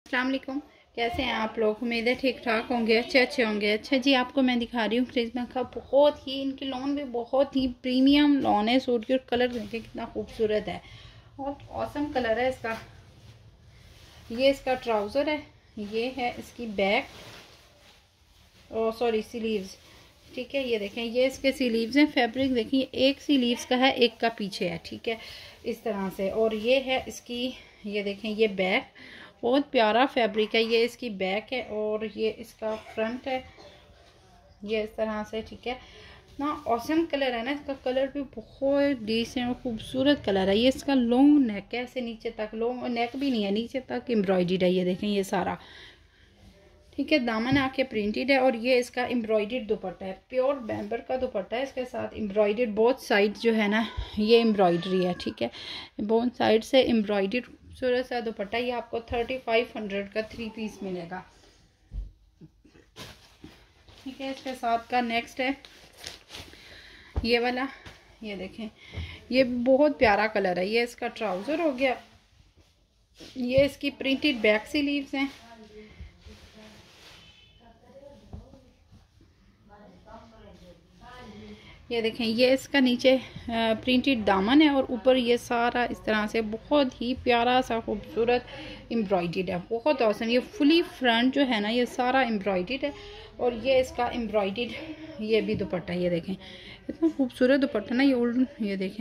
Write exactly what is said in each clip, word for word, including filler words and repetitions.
अस्सलाम वालेकुम। कैसे हैं आप लोग? उम्मीद है ठीक ठाक होंगे, अच्छे अच्छे होंगे। अच्छा जी, आपको मैं दिखा रही हूँ क्रिस्मा का बहुत ही, इनके लॉन भी बहुत ही प्रीमियम लॉन है सूट की। और कलर देखिए कितना खूबसूरत है, बहुत औसम कलर है इसका। ये इसका ट्राउज़र है, ये है इसकी बैक और सॉरी स्लीव्स, ठीक है। ये देखें, ये इसके स्लीव्स हैं। फैब्रिक देखिए, एक स्लीव्स का है, एक का पीछे है, ठीक है, इस तरह से। और ये है इसकी, ये देखें, ये बैक, बहुत प्यारा फैब्रिक है। ये इसकी बैक है और ये इसका फ्रंट है, ये इस तरह से, ठीक है ना। ऑसम कलर है ना, इसका कलर भी बहुत डिसेंट और खूबसूरत कलर है। ये इसका लॉन्ग नेक है, ऐसे नीचे तक लॉन्ग, नेक भी नहीं है, नीचे तक एम्ब्रॉयडर्ड है। ये देखें, ये सारा, ठीक है। दामन आके प्रिंटेड है और ये इसका एम्ब्रॉयडर्ड दुपट्टा है, प्योर बैम्बर का दुपट्टा है। इसके साथ एम्ब्रॉयडर्ड बोथ साइड जो है ना, ये एम्ब्रॉयडरी है, ठीक है। बोथ साइड से एम्ब्रॉयडर्ड खूबसूरत सा दुपट्टा। ये आपको थर्टी फाइव हंड्रेड का थ्री पीस मिलेगा, ठीक है। इसके साथ का नेक्स्ट है ये वाला, ये देखें, ये बहुत प्यारा कलर है। ये इसका ट्राउज़र हो गया, ये इसकी प्रिंटेड बैक स्लीव्स हैं। ये देखें, ये इसका नीचे प्रिंटेड दामन है और ऊपर ये सारा इस तरह से बहुत ही प्यारा सा खूबसूरत एम्ब्रॉयडर्ड है, बहुत औसम। ये फुली फ्रंट जो है ना, ये सारा एम्ब्रॉयडर्ड है। और ये इसका एम्ब्रॉयडर्ड ये भी दुपट्टा, ये देखें इतना खूबसूरत दुपट्टा ना। ये उल्ट, ये देखें,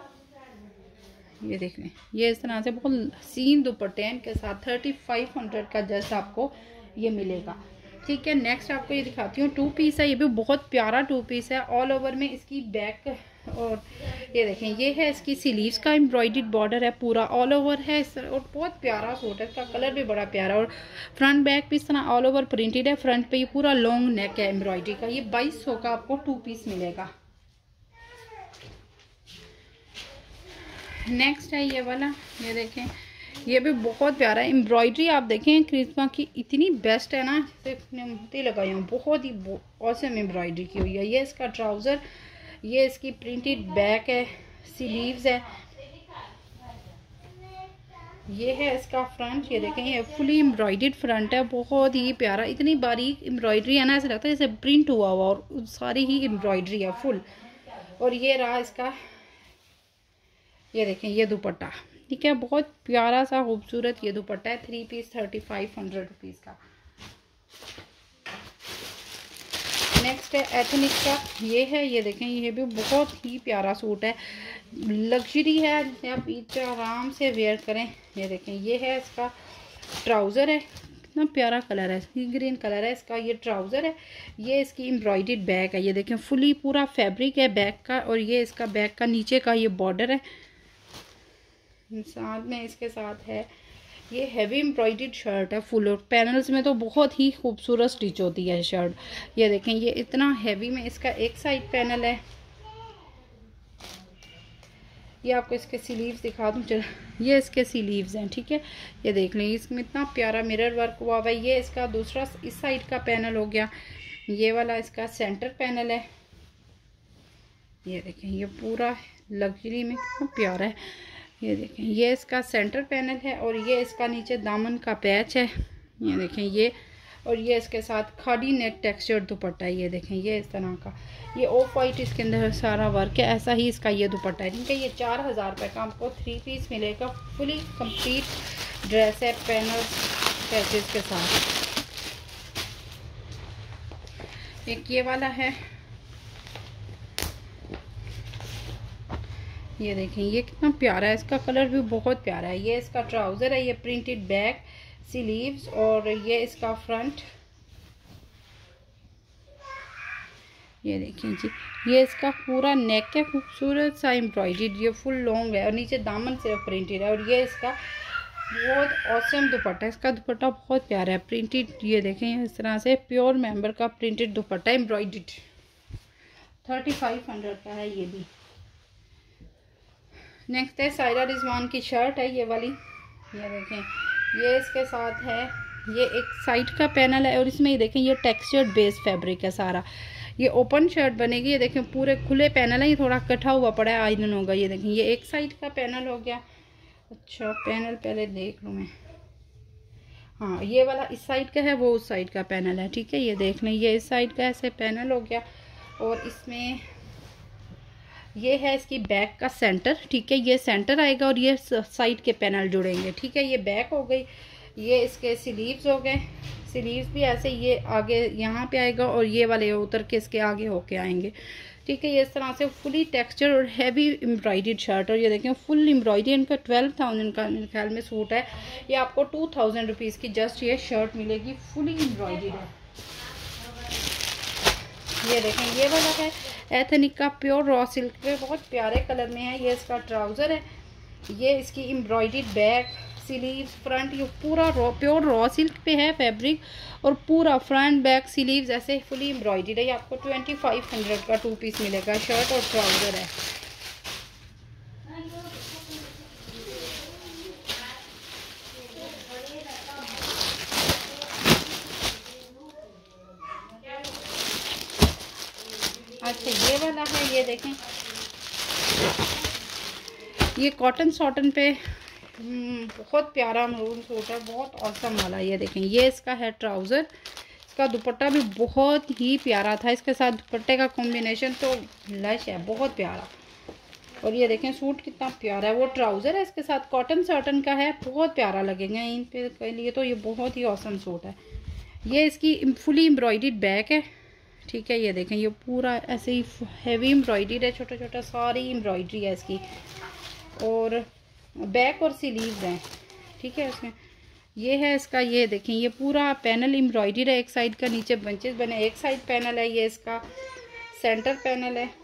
ये देख लें, ये इस तरह से बहुत हसीन दुपट्टे हैं। इनके साथ थर्टी फाइव हंड्रेड का जस्ट आपको ये मिलेगा, ठीक है। नेक्स्ट आपको ये दिखाती हूँ, टू पीस है। ये भी बहुत प्यारा टू पीस है, ऑल ओवर में इसकी बैक। और ये देखें, ये है इसकी स्लीव्स का एम्ब्रॉयडर्ड बॉर्डर है, पूरा ऑल ओवर है। और बहुत प्यारा सूट है, इसका कलर भी बड़ा प्यारा। और फ्रंट बैक भी इस तरह ऑल ओवर प्रिंटेड है। फ्रंट पे ये पूरा लॉन्ग नेक है एम्ब्रॉयडरी का। ये बाईस सौ का आपको टू पीस मिलेगा। नेक्स्ट है ये वाला, ये देखें, ये भी बहुत प्यारा है। एम्ब्रॉयडरी आप देखें क्रिस्मा की इतनी बेस्ट है ना, जैसे मोती लगाई हूँ, बहुत ही औसम एम्ब्रॉयडरी की हुई है। ये इसका ट्राउज़र, ये इसकी प्रिंटेड बैक है, स्लीव्स है। ये है इसका फ्रंट, ये देखें, ये फुली एम्ब्रॉयडर्ड फ्रंट है, बहुत ही प्यारा। इतनी बारीक एम्ब्रॉयडरी है ना, ऐसा लगता है जैसे प्रिंट हुआ हुआ, और सारी ही एम्ब्रॉयडरी है फुल। और ये रहा इसका, ये देखें, ये दुपट्टा, ठीक है, बहुत प्यारा सा खूबसूरत ये दुपट्टा है। Three piece thirty five hundred rupees का। नेक्स्ट है एथनिक का, ये है, ये देखें, ये भी बहुत ही प्यारा सूट है, लग्जरी है, जिसे आप ईद पे आराम से वेयर करें। ये देखें, ये है इसका ट्राउज़र है, कितना प्यारा कलर है, सी ग्रीन कलर है इसका। ये ट्राउज़र है, ये इसकी एम्ब्रॉयडर्ड बैक है। ये देखें, फुली पूरा फैब्रिक है बैक का। और ये इसका बैक का नीचे का ये बॉर्डर है, साथ में इसके साथ है ये हैवी एम्ब्रॉयडर्ड शर्ट है फुल। और पैनल्स में तो बहुत ही खूबसूरत स्टिच होती है शर्ट। ये देखें, ये इतना हैवी में इसका एक साइड पैनल है। ये आपको इसके स्लीव्स दिखा दूँ, चल, ये इसके स्लीव्स हैं, ठीक है। ये देख लें, इसमें इतना प्यारा मिरर वर्क हुआ हुआ है। ये इसका दूसरा इस साइड का पैनल हो गया, ये वाला इसका सेंटर पैनल है। ये देखें, ये पूरा लग्जरी में कितना प्यारा है। ये देखें, ये इसका सेंटर पैनल है और ये इसका नीचे दामन का पैच है। ये देखें, ये और ये इसके साथ खाड़ी नेट टेक्सचर दुपट्टा है। ये देखें, ये इस तरह का, ये ऑफ वाइट इसके अंदर सारा वर्क है, ऐसा ही इसका ये दुपट्टा है, ठीक है। ये चार हज़ार रुपये का आपको थ्री पीस मिलेगा, फुली कंप्लीट ड्रेस है, पैनल पैचेस के साथ। एक ये वाला है, ये देखें, ये कितना प्यारा है, इसका कलर भी बहुत प्यारा है। ये इसका ट्राउज़र है, ये प्रिंटेड बैक, स्लीव्स, और ये इसका फ्रंट। ये देखें जी, ये इसका पूरा नेक है, खूबसूरत सा एम्ब्रॉयडर्ड, ये फुल लॉन्ग है और नीचे दामन से प्रिंटेड है। और ये इसका बहुत औसम दुपट्टा है, इसका दुपट्टा बहुत प्यारा है, प्रिंटेड। ये देखें, इस तरह से प्योर मेंबर का प्रिंटेड दुपट्टा एम्ब्रॉयडर्ड, थर्टी फाइव हंड्रेड का है ये भी। नेक्स्ट है सायरा रिजवान की शर्ट है, ये वाली, ये देखें, ये इसके साथ है, ये एक साइड का पैनल है और इसमें ये देखें, ये टेक्सचर्ड बेस फैब्रिक है सारा। ये ओपन शर्ट बनेगी, ये देखें पूरे खुले पैनल है, ये थोड़ा कटा हुआ पड़ा है, आयरन होगा। ये देखें, ये एक साइड का पैनल हो गया। अच्छा, पैनल पहले देख लूँ मैं, हाँ ये वाला इस साइड का है, वो उस साइड का पैनल है। ठीक है, ये देख लें, ये इस साइड का ऐसे पैनल हो गया। और इसमें ये है इसकी बैक का सेंटर। ठीक है, ये सेंटर आएगा और ये साइड के पैनल जुड़ेंगे। ठीक है, ये बैक हो गई। ये इसके स्लीव्स हो गए, स्लीव्स भी ऐसे ये आगे यहाँ पे आएगा और ये वाले उतर के इसके आगे होके आएंगे। ठीक है, ये इस तरह से फुली टेक्सचर और हैवी एम्ब्रॉयडर्ड शर्ट। और ये देखें फुल एम्ब्रॉयडरी, इनका ट्वेल्व थाउजेंड का मेरे ख्याल में सूट है। ये आपको टू थाउजेंड रुपीज़ की जस्ट ये शर्ट मिलेगी, फुली एम्ब्रॉयडर्ड है। ये देखें ये वाला है एथनिक का प्योर रॉ सिल्क पे, बहुत प्यारे कलर में है। ये इसका ट्राउज़र है, ये इसकी एम्ब्रॉयडर्ड बैक, स्लीव्स, फ्रंट, ये पूरा रॉ प्योर रॉ सिल्क पे है फैब्रिक। और पूरा फ्रंट बैक स्लीव्स ऐसे फुली एम्ब्रॉयडर्ड है। ये आपको ट्वेंटी फाइव हंड्रेड का टू पीस मिलेगा, शर्ट और ट्राउज़र है। अच्छा ये वाला है, ये देखें ये कॉटन सॉटन पे बहुत प्यारा मरून सूट है, बहुत औसम वाला। ये देखें ये इसका है ट्राउज़र, इसका दुपट्टा भी बहुत ही प्यारा था। इसके साथ दुपट्टे का कॉम्बिनेशन तो लश है, बहुत प्यारा। और ये देखें सूट कितना प्यारा है, वो ट्राउज़र है इसके साथ कॉटन सॉटन का है, बहुत प्यारा लगेगा इन पे के लिए तो ये बहुत ही औसम सूट है। ये इसकी फुली एम्ब्रॉयडर्ड बैक है। ठीक है, ये देखें ये पूरा ऐसे ही हैवी एम्ब्रॉयडरी है, छोटा छोटा सारी एम्ब्रॉयडरी है इसकी। और बैक और स्लीव्स हैं। ठीक है, उसमें ये है इसका, ये देखें ये पूरा पैनल एम्ब्रॉयडरी है। एक साइड का नीचे बंचेस बने, एक साइड पैनल है, ये इसका सेंटर पैनल है।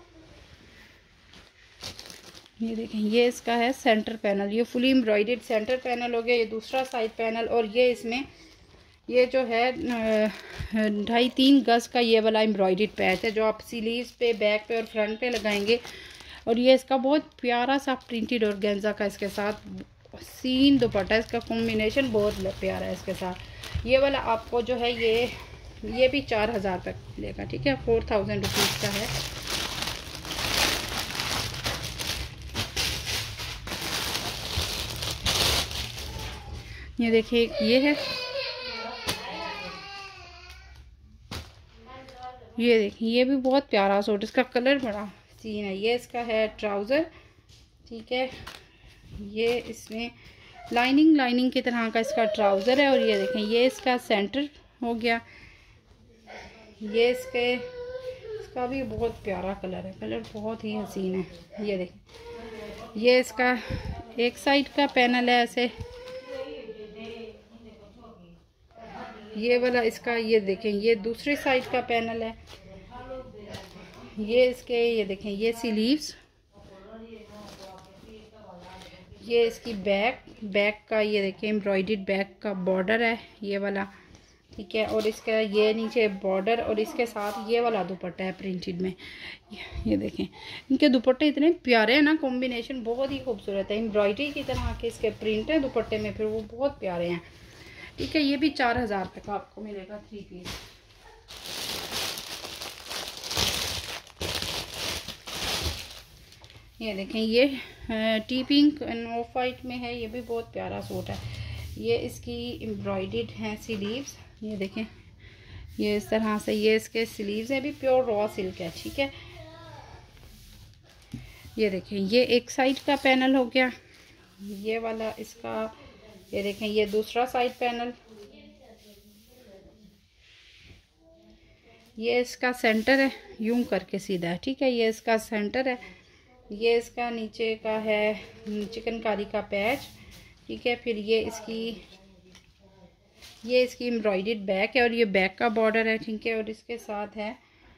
ये देखें ये इसका है सेंटर पैनल, ये फुली एम्ब्रॉयडर्ड सेंटर पैनल हो गया। ये दूसरा साइड पैनल, और ये इसमें ये जो है ढाई तीन गज का ये वाला एम्ब्रॉयडर्ड पैच है, जो आप स्लीव्स पे, बैक पे और फ्रंट पे लगाएंगे। और ये इसका बहुत प्यारा सा प्रिंटेड ऑर्गेन्जा का इसके साथ सीन दुपट्टा, इसका कॉम्बिनेशन बहुत प्यारा है इसके साथ। ये वाला आपको जो है ये ये भी चार हज़ार तक मिलेगा। ठीक है, फोर थाउजेंड रुपीज़ का है। ये देखिए ये है, ये देखिए ये भी बहुत प्यारा सूट, इसका कलर बड़ा सीन है। ये इसका है ट्राउज़र। ठीक है, ये इसमें लाइनिंग लाइनिंग की तरह का इसका ट्राउज़र है। और ये देखें ये इसका सेंटर हो गया। ये इसके इसका भी बहुत प्यारा कलर है, कलर बहुत ही हसीन है। ये देखें ये इसका एक साइड का पैनल है ऐसे, ये वाला इसका, ये देखें ये दूसरी साइड का पैनल है। ये इसके ये देखें ये स्लीव्स, ये इसकी बैक, बैक का ये देखें एम्ब्रॉयडर्ड बैक का बॉर्डर है ये वाला। ठीक है, और इसका ये नीचे बॉर्डर और इसके साथ ये वाला दुपट्टा है प्रिंटेड में। ये देखें इनके दुपट्टे इतने प्यारे हैं ना, कॉम्बिनेशन बहुत ही खूबसूरत है। एम्ब्रॉयडरी की तरह के इसके प्रिंट है दुपट्टे में, फिर वो बहुत प्यारे हैं। ठीक है, ये भी चार हज़ार तक आपको मिलेगा थ्री पीस। ये देखें ये टी पिंक ऑफ वाइट में है, ये भी बहुत प्यारा सूट है। ये इसकी एम्ब्रॉयडर्ड हैं स्लीव्स, ये देखें ये इस तरह से ये इसके स्लीव्स हैं, भी प्योर रॉ सिल्क है। ठीक है, ये देखें ये एक साइड का पैनल हो गया, ये वाला इसका, ये देखें ये दूसरा साइड पैनल, ये इसका सेंटर है यूं करके सीधा है। ठीक है, ये इसका सेंटर है। ये इसका नीचे का है चिकनकारी का पैच। ठीक है, फिर ये इसकी ये इसकी एम्ब्रॉयडर्ड बैक है और ये बैक का बॉर्डर है। ठीक है, और इसके साथ है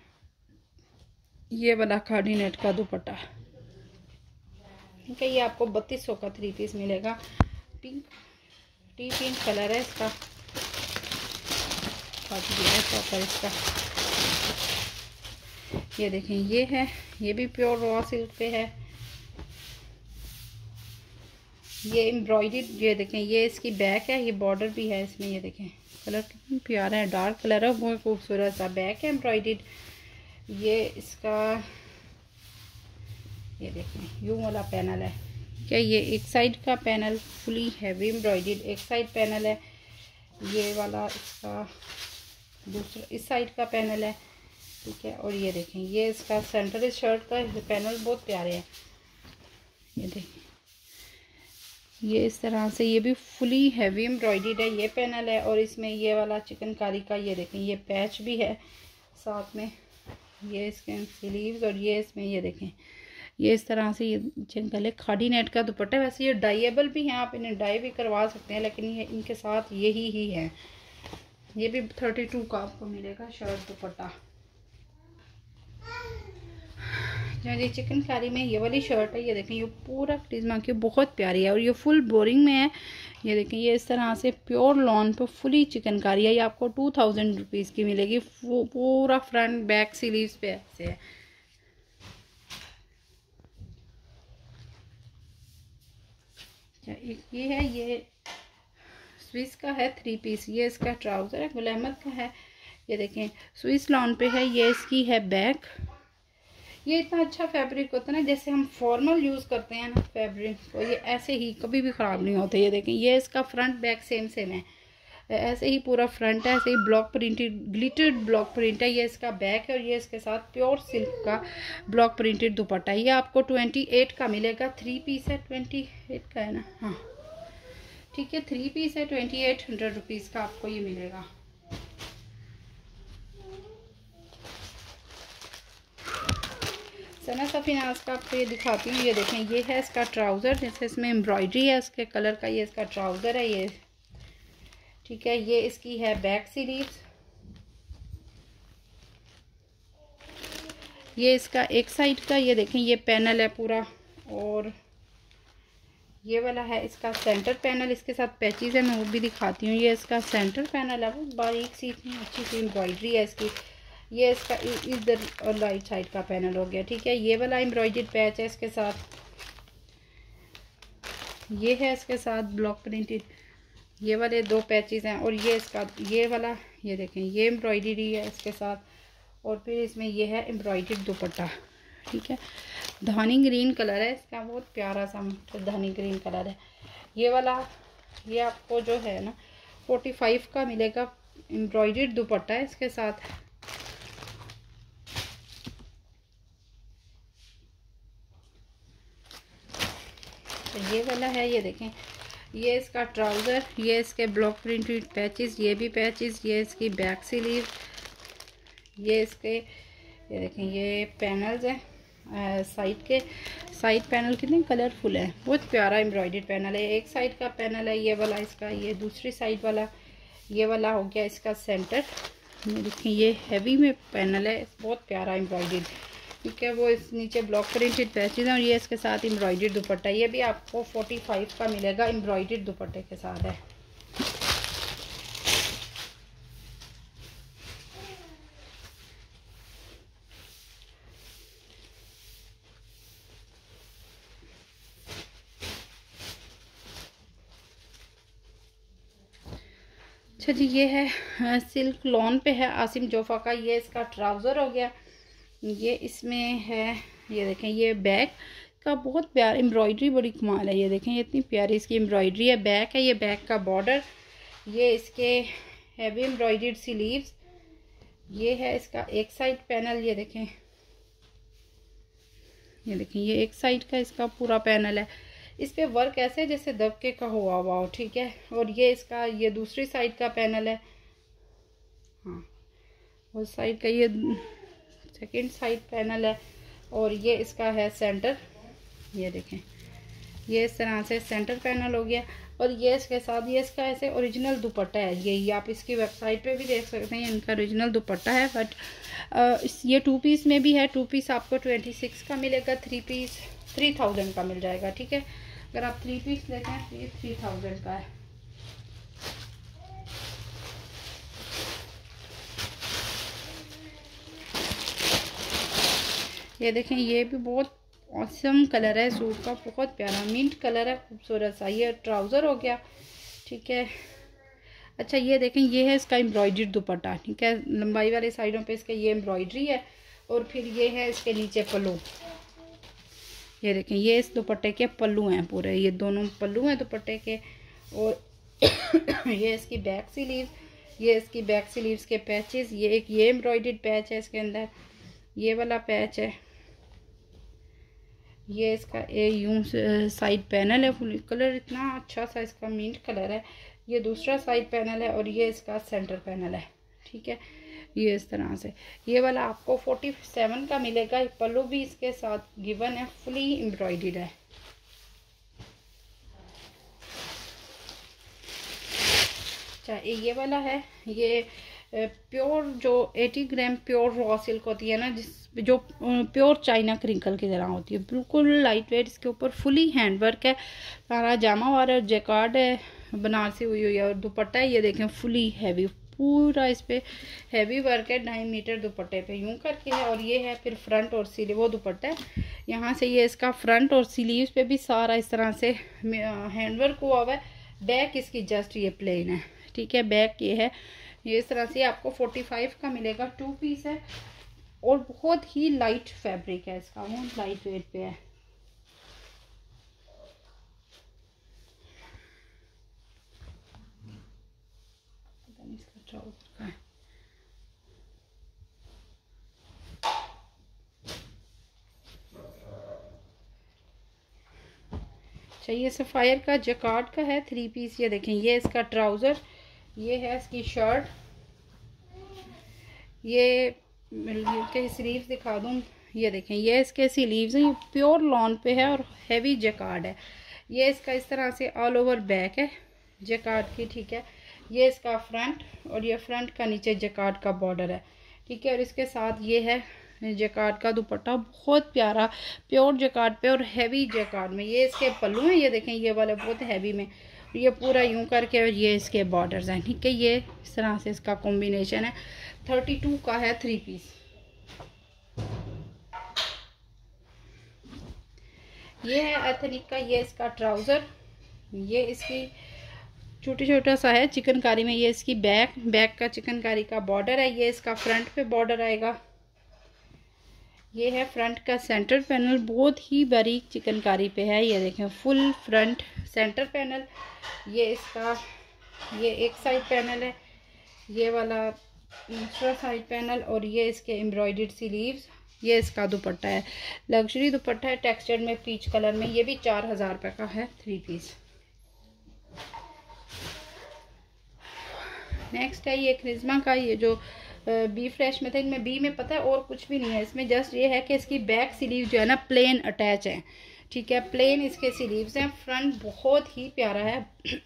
ये वाला खादी नेट का दुपट्टा। ठीक है, ये आपको बत्तीस सौ का थ्री पीस मिलेगा। पिंक टी पिंक कलर है इसका, है इसका। ये देखें ये है, ये भी प्योर रॉ सिल्क पे है। ये एम्ब्रॉयडर्ड, ये देखें ये इसकी बैक है, ये बॉर्डर भी है इसमें। ये देखें कलर कितना प्यारा है, डार्क कलर है, बहुत खूबसूरत सा बैक है एम्ब्रॉयडर्ड। ये इसका ये देखें यूं वाला पैनल है। क्या ये एक साइड का पैनल फुली हैवी एम्ब्रॉयडर्ड, एक साइड पैनल है। ये वाला इसका दूसरा इस साइड का पैनल है, ठीक है। और ये देखें ये इसका सेंटर इस शर्ट का पैनल बहुत प्यारे हैं, ये देखें ये इस तरह से, ये भी फुली हैवी एम्ब्रॉयडर्ड है ये पैनल है। और इसमें ये वाला चिकनकारी का ये देखें ये पैच भी है साथ में, ये इसके स्लीव्स। और ये इसमें ये देखें ये इस तरह से ये गले खाड़ी नेट का दुपट्टा है। वैसे ये डाइएबल भी हैं, आप इन्हें डाई भी करवा सकते हैं, लेकिन ये इनके साथ यही ही है। ये भी थर्टी टू का आपको मिलेगा शर्ट दुपट्टा। जी चिकनकारी में ये वाली शर्ट है, ये देखें ये पूरा क्रिश्मा की बहुत प्यारी है और ये फुल बोरिंग में है। ये देखें ये इस तरह से प्योर लॉन पे फुली चिकनकारी है। ये आपको टू थाउजेंड रुपीज़ की मिलेगी। पूरा फ्रंट बैक स्लीव्स पे ऐसे है। एक ये है, ये स्विस का है थ्री पीस, ये इसका ट्राउज़र है, गुल अहमद का है। ये देखें स्विस लॉन पे है, ये इसकी है बैक। ये इतना अच्छा फैब्रिक होता है ना, जैसे हम फॉर्मल यूज़ करते हैं ना फैब्रिक, तो ये ऐसे ही कभी भी ख़राब नहीं होते। ये देखें ये इसका फ्रंट बैक सेम सेम है, ऐसे ही पूरा फ्रंट है, ऐसे ही block printed glittered block print है। ये इसका बैक है और ये इसके साथ प्योर सिल्क का ब्लॉक प्रिंटेड दुपट्टा है। ये आपको ट्वेंटी एट का मिलेगा, थ्री पीस है, ट्वेंटी एट का है ना, हाँ ठीक है, थ्री पीस है, ट्वेंटी एट हंड्रेड रुपीज़ का आपको ये मिलेगा। सना सफीनाज का आपको ये दिखाती हूँ। ये देखें ये है इसका ट्राउज़र, जैसे इसमें एम्ब्रॉयडरी है उसके कलर का, ये इसका ट्राउज़र है ये, ठीक है। ये इसकी है बैक स्लीव्स, ये इसका एक साइड का ये देखें ये पैनल है पूरा। और ये वाला है इसका सेंटर पैनल, इसके साथ पैचेस है, मैं वो भी दिखाती हूँ। ये इसका सेंटर पैनल है, वो बारीक सी इतनी अच्छी सी एम्ब्रॉयडरी है इसकी। ये इसका इधर और राइट साइड का पैनल हो गया, ठीक है। ये वाला एम्ब्रॉयडर्ड पैच है इसके साथ, ये है इसके साथ ब्लॉक प्रिंटेड, ये वाले दो पैचेस हैं। और ये इसका ये वाला ये देखें ये एम्ब्रॉयडरी है इसके साथ। और फिर इसमें ये है एम्ब्रॉयडर्ड दुपट्टा, ठीक है। धानी ग्रीन कलर है इसका, बहुत प्यारा सा धानी ग्रीन कलर है। ये वाला ये आपको जो है ना फोर्टी फाइव का मिलेगा, एम्ब्रॉयडर्ड दुपट्टा है इसके साथ। तो ये वाला है, ये देखें ये इसका ट्राउज़र, ये इसके ब्लॉक प्रिंटेड पैचेस, ये भी पैचेस, ये इसकी बैक स्लीव, ये इसके ये देखें ये पैनल्स हैं साइड के, साइड पैनल कितने कलरफुल है, बहुत प्यारा एम्ब्रॉयडर्ड पैनल है। एक साइड का पैनल है ये वाला इसका, ये दूसरी साइड वाला ये वाला हो गया इसका सेंटर। ये देखें ये हैवी में पैनल है, बहुत प्यारा एम्ब्रॉयडर्ड, ठीक है। वो इस नीचे ब्लॉक प्रिंटेड पैचेज हैं और ये इसके साथ एम्ब्रॉयडर्ड दुपट्टा, ये भी आपको फोर्टी फाइव का मिलेगा, एम्ब्रॉयडर्ड दुपट्टे के साथ है। अच्छा जी ये है सिल्क लॉन पे है आसिम जोफा का, ये इसका ट्राउज़र हो गया। ये इसमें है ये देखें ये बैक का बहुत प्यार एम्ब्रॉयडरी बड़ी कमाल है। ये देखें ये इतनी प्यारी इसकी एम्ब्रॉयडरी है। बैक है ये बैक का बॉर्डर, ये इसके हैवी एम्ब्रॉयडर्ड स्लीव्स, ये है इसका एक साइड पैनल, ये देखें ये देखें ये एक साइड का इसका पूरा पैनल है। इस पे वर्क ऐसे है जैसे दबके का हुआ हुआ हो, ठीक है। और ये इसका ये दूसरी साइड का पैनल है, हाँ उस साइड का ये सेकंड साइड पैनल है। और ये इसका है सेंटर, ये देखें ये इस तरह से सेंटर पैनल हो गया। और ये इसके साथ ये इसका ऐसे ओरिजिनल दुपट्टा है, ये आप इसकी वेबसाइट पे भी देख सकते हैं, इनका ओरिजिनल दुपट्टा है। बट इस ये टू पीस में भी है, टू पीस आपको ट्वेंटी सिक्स का मिलेगा, थ्री पीस थ्री थाउजेंड का मिल जाएगा, ठीक है। अगर आप थ्री पीस लेते हैं तो ये थ्री थाउजेंड का है। ये देखें ये भी बहुत ऑसम कलर है सूट का, बहुत प्यारा मिंट कलर है, खूबसूरत सा। ये ट्राउज़र हो गया, ठीक है। अच्छा ये देखें ये है इसका एम्ब्रॉयडर्ड दुपट्टा, ठीक है। लंबाई वाली साइडों पे इसके ये एम्ब्रॉयडरी है। और फिर ये है इसके नीचे पल्लू, ये देखें ये इस दुपट्टे के पल्लू हैं पूरे, ये दोनों पल्लू हैं दुपट्टे के। और ये इसकी बैक स्लीव, ये इसकी बैक स्लीव्स के पैचेस, ये एक ये एम्ब्रॉयडर्ड पैच है इसके अंदर, ये वाला पैच है, ये इसका ए यूं साइड पैनल है। फुल कलर इतना अच्छा सा इसका मिंट कलर है। ये दूसरा साइड पैनल है और ये इसका सेंटर पैनल है। ठीक है, ये इस तरह से ये वाला आपको फोर्टी सेवन का मिलेगा। पल्लू भी इसके साथ गिवन है, फुली एम्ब्रॉयडर्ड है। अच्छा, ये वाला है, ये प्योर जो अस्सी ग्राम प्योर रॉ सिल्क होती है ना, जिस जो प्योर चाइना क्रिंकल की तरह होती है, बिल्कुल लाइट वेट। इसके ऊपर फुली हैंड वर्क है, सारा जामा वाला जैकार्ड है, बनारसी हुई हुई है। और दुपट्टा है, ये देखें फुली हैवी, पूरा इस पे हैवी वर्क है। ढाई मीटर दुपट्टे पे यूं करके है। और ये है फिर फ्रंट और स्लीव, वो दुपट्टा है यहाँ से, ये इसका फ्रंट और स्लीव्स पे भी सारा इस तरह से हैंड वर्क हुआ हुआ है। बैक इसकी जस्ट ये प्लेन है। ठीक है, बैक ये है, ये इस तरह से आपको पैंतालीस का मिलेगा। टू पीस है और बहुत ही लाइट फैब्रिक है इसका, वो लाइट वेट पे है। पता नहीं इसका ट्राउजर का है। चाहिए सफ़ायर का जकार्ड का है, थ्री पीस। ये देखें, ये इसका ट्राउज़र, ये है इसकी शर्ट, ये के स्लीव्स दिखा दूँ। ये देखें, ये इसके स्लीव्स हैं, ये प्योर लॉन पे है और हैवी जकार्ड है। ये इसका इस तरह से ऑल ओवर बैक है जकार्ड की। ठीक है, ये इसका फ्रंट, और ये फ्रंट का नीचे जकार्ड का बॉर्डर है। ठीक है, और इसके साथ ये है जकार्ड का दुपट्टा, बहुत प्यारा प्योर जकार्ड पे और हैवी जकार्ड में। ये इसके पल्लू हैं, ये देखें, ये वाले बहुत हैवी में, ये पूरा यूं करके, और ये इसके बॉर्डर्स हैं। ठीक है, ये इस तरह से इसका कॉम्बिनेशन है। थर्टी टू का है थ्री पीस। ये है एथनिक का, ये इसका ट्राउज़र, ये इसकी छोटा छोटा सा है चिकनकारी में। ये इसकी बैक बैक का चिकनकारी का बॉर्डर है। ये इसका फ्रंट पे बॉर्डर आएगा। ये है फ्रंट का सेंटर पैनल, बहुत ही बारीक चिकनकारी पे है। ये देखें, फुल फ्रंट सेंटर पैनल। ये इसका ये एक साइड पैनल है, ये वाला दूसरा साइड पैनल, और ये इसके एम्ब्रॉयडर्ड स्लीव्स। ये इसका दुपट्टा है, लग्जरी दुपट्टा है टेक्सचर में, पीच कलर में। ये भी चार हज़ार रुपये का है थ्री पीस। नेक्स्ट है ये क्रिज्मा का, ये जो बी फ्रेश में था, इनमें बी में पता है और कुछ भी नहीं है इसमें, जस्ट ये है कि इसकी बैक स्लीव जो है ना प्लेन अटैच है। ठीक है, प्लेन इसके स्लीव्स हैं। फ्रंट बहुत ही प्यारा है।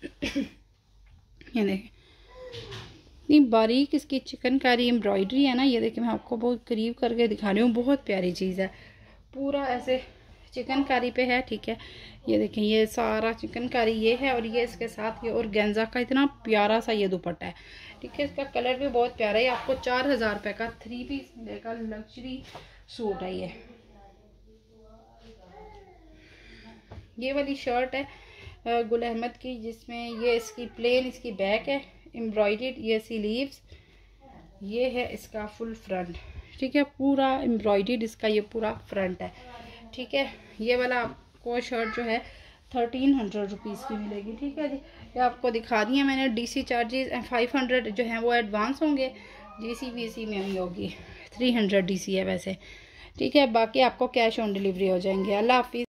ये देखें, इतनी बारीक इसकी चिकनकारी एम्ब्रॉयडरी है ना। ये देखिए, मैं आपको बहुत करीब करके दिखा रही हूँ, बहुत प्यारी चीज़ है। पूरा ऐसे चिकनकारी पे है। ठीक है, ये देखें, ये सारा चिकनकारी ये है, और ये इसके साथ ये और गेंजा का इतना प्यारा सा ये दुपट्टा है। ठीक है, इसका कलर भी बहुत प्यारा है। आपको चार हज़ार रुपये का थ्री पीस मिलेगा, लग्जरी सूट है ये। ये वाली शर्ट है गुल अहमद की, जिसमें ये इसकी प्लेन इसकी बैक है, एम्ब्रॉयडर्ड ये स्लीव्स, ये है इसका फुल फ्रंट। ठीक है, पूरा एम्ब्रॉयडर्ड इसका ये पूरा फ्रंट है। ठीक है, ये वाला आपको शर्ट जो है थर्टीन हंड्रेड रुपीज़ की मिलेगी। ठीक है जी, ये आपको दिखा दिया मैंने। डीसी चार्जेस फाइव हंड्रेड जो हैं वो एडवांस होंगे, जीसी वीसी में ही होगी। थ्री हंड्रेड डीसी है वैसे। ठीक है, बाकी आपको कैश ऑन डिलीवरी हो जाएंगे। अल्लाह हाफिज़।